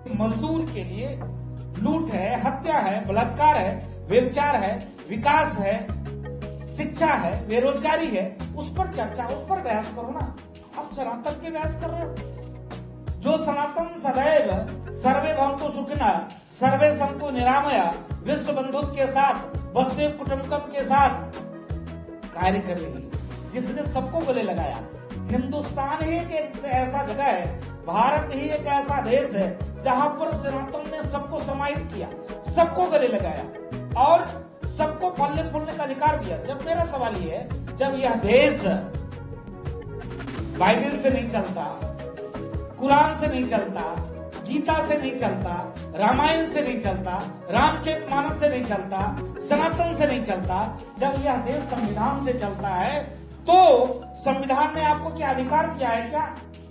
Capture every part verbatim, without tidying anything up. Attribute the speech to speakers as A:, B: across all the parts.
A: मजदूर के लिए लूट है, हत्या है, बलात्कार है, व्यभिचार है, विकास है, शिक्षा है, बेरोजगारी है, उस पर चर्चा, उस पर बहस करो ना। आप सनातन की बहस कर रहे हो। जो सनातन सदैव सर्वे भवन्तु सुखिनः सर्वे सन्तु निरामया विश्व बंधु के साथ वसुदेव कुटुंबकम के साथ कार्य कर रही है, जिसने सबको गले लगाया। हिंदुस्तान ही एक ऐसा जगह है, भारत ही एक ऐसा देश है जहां पर सनातन ने सबको समाहित किया, सबको गले लगाया और सबको फलने फूलने का अधिकार दिया। जब मेरा सवाल ये है, जब यह देश बाइबल से नहीं चलता, कुरान से नहीं चलता, गीता से नहीं चलता, रामायण से नहीं चलता, रामचरितमानस से नहीं चलता, सनातन से नहीं चलता, जब यह देश संविधान से चलता है, तो संविधान ने आपको क्या अधिकार दिया है क्या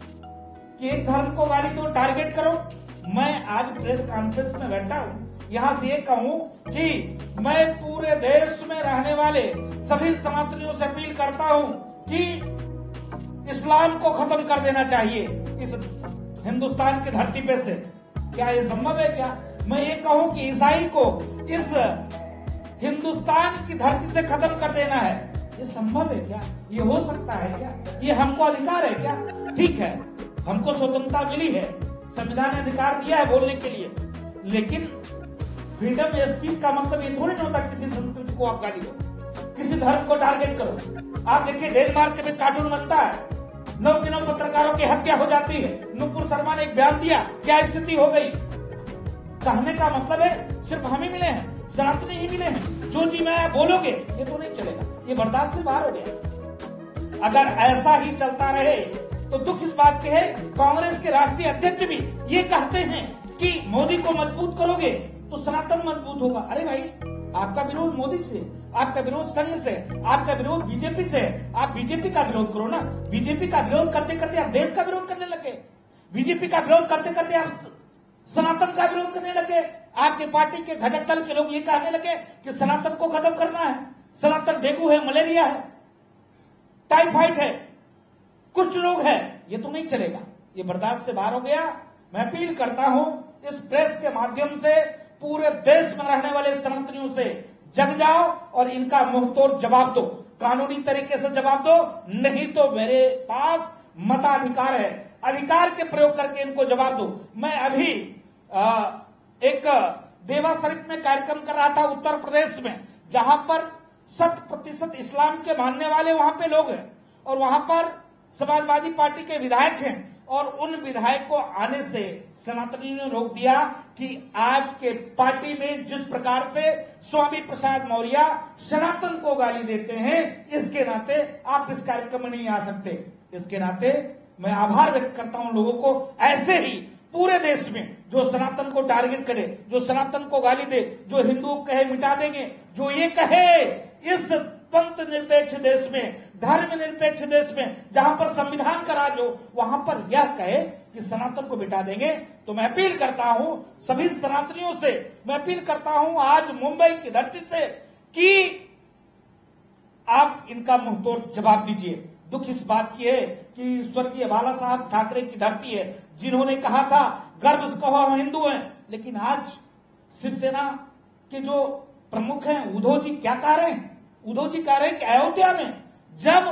A: कि एक धर्म को गाली दो, टारगेट करो? मैं आज प्रेस कॉन्फ्रेंस में बैठा हूं, यहां से ये कहूं कि मैं पूरे देश में रहने वाले सभी सनातनियों से अपील करता हूं कि इस्लाम को खत्म कर देना चाहिए इस हिंदुस्तान की धरती पे से। क्या ये संभव है क्या? मैं ये कहूं कि ईसाई को इस हिंदुस्तान की धरती से खत्म कर देना है, ये संभव है क्या? ये हो सकता है क्या? ये हमको अधिकार है क्या? ठीक है, हमको स्वतंत्रता मिली है, संविधान ने अधिकार दिया है बोलने के लिए, लेकिन फ्रीडम स्पीच का मतलब ये थोड़ी नहीं होता किसी संस्कृति को आप गाली दो, किसी धर्म को टारगेट करो। आप देखिए डेनमार्क में कार्टून बनता है, नौ के नौ पत्रकारों की हत्या हो जाती है। नुपुर शर्मा ने एक बयान दिया, क्या स्थिति हो गई? कहने का मतलब है सिर्फ हम ही मिले हैं, सनातनी ही मिले हैं, जो जी मैं बोलोगे ये तो नहीं चलेगा, ये बर्दाश्त से बाहर हो गया। अगर ऐसा ही चलता रहे तो दुख इस बात के है, कांग्रेस के राष्ट्रीय अध्यक्ष भी ये कहते हैं कि मोदी को मजबूत करोगे तो सनातन मजबूत होगा। अरे भाई, आपका विरोध मोदी से, आपका विरोध संघ से, आपका विरोध बीजेपी से, आप बीजेपी का विरोध करो ना। बीजेपी का विरोध करते करते आप देश का विरोध करने लगे, बीजेपी का विरोध करते करते आप सनातन का विरोध करने लगे। आपके पार्टी के घटक दल के लोग ये कहने लगे कि सनातन को खत्म करना है, सनातन डेंगू है, मलेरिया है, टाइफाइड है, कुष्ठ रोग है, ये तो नहीं चलेगा, ये बर्दाश्त से बाहर हो गया। मैं अपील करता हूं इस प्रेस के माध्यम से पूरे देश में रहने वाले सनातनियों से, जग जाओ और इनका मुंहतोड़ जवाब दो, कानूनी तरीके से जवाब दो, नहीं तो मेरे पास मताधिकार है, अधिकार के प्रयोग करके इनको जवाब दो। मैं अभी आ, एक देवा शरीफ में कार्यक्रम कर रहा था उत्तर प्रदेश में, जहां पर शत प्रतिशत इस्लाम के मानने वाले वहां पे लोग हैं और वहां पर समाजवादी पार्टी के विधायक हैं, और उन विधायक को आने से सनातनी ने रोक दिया कि आपके पार्टी में जिस प्रकार से स्वामी प्रसाद मौर्य सनातन को गाली देते हैं, इसके नाते आप इस कार्यक्रम में नहीं आ सकते। इसके नाते मैं आभार व्यक्त करता हूं लोगों को, ऐसे ही पूरे देश में जो सनातन को टारगेट करे, जो सनातन को गाली दे, जो हिंदुओं को कहे मिटा देंगे, जो ये कहे इस पंथ निरपेक्ष देश में, धर्म निरपेक्ष देश में, जहां पर संविधान का राज हो, वहां पर यह कहे कि सनातन को मिटा देंगे, तो मैं अपील करता हूं सभी सनातनियों से, मैं अपील करता हूं आज मुंबई की धरती से कि आप इनका मुंहतोड़ जवाब दीजिए। दुख इस बात की है कि स्वर्गीय बाला साहब ठाकरे की धरती है, जिन्होंने कहा था गर्व से कहो हम हिंदू हैं, लेकिन आज शिवसेना के जो प्रमुख हैं उद्धव जी क्या कह रहे हैं? उद्धव जी कह रहे हैं कि अयोध्या में जब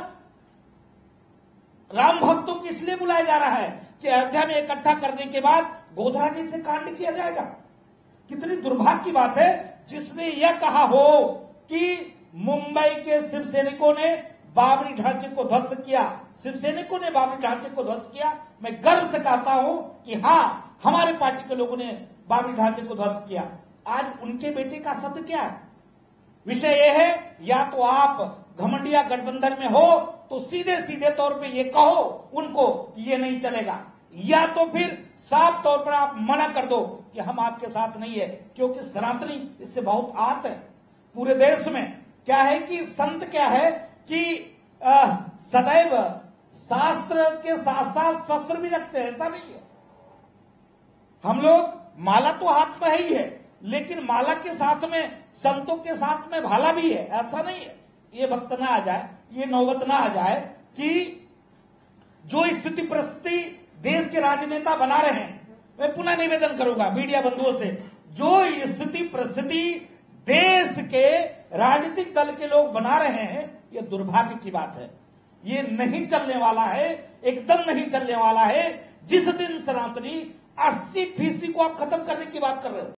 A: राम भक्तों को इसलिए बुलाया जा रहा है कि अयोध्या में इकट्ठा करने के बाद गोधरा जैसे कांड किया जाएगा। कितनी दुर्भाग्य की बात है, जिसने यह कहा हो कि मुंबई के शिव सैनिकों ने बाबरी ढांचे को ध्वस्त किया, शिव सैनिकों ने बाबरी ढांचे को ध्वस्त किया। मैं गर्व से कहता हूं कि हाँ, हमारे पार्टी के लोगों ने बाबरी ढांचे को ध्वस्त किया। आज उनके बेटे का शब्द क्या है? विषय यह है, या तो आप घमंडिया गठबंधन में हो तो सीधे सीधे तौर पे ये कहो उनको कि ये नहीं चलेगा, या तो फिर साफ तौर पर आप मना कर दो कि हम आपके साथ नहीं है, क्योंकि सनातनी इससे बहुत आहत है पूरे देश में। क्या है कि संत क्या है कि आ, सदैव शास्त्र के साथ साथ शस्त्र भी रखते हैं, ऐसा नहीं है। हम लोग माला तो हाथ में ही है, लेकिन माला के साथ में संतों के साथ में भाला भी है, ऐसा नहीं है। ये वक्त ना आ जाए, ये नौबत ना आ जाए कि जो स्थिति परिस्थिति देश के राजनेता बना रहे हैं, मैं पुनः निवेदन करूंगा मीडिया बंधुओं से, जो स्थिति परिस्थिति देश के राजनीतिक दल के लोग बना रहे हैं, यह दुर्भाग्य की बात है। ये नहीं चलने वाला है, एकदम नहीं चलने वाला है। जिस दिन सनातनी अस्सी फीसदी को आप खत्म करने की बात कर रहे हो,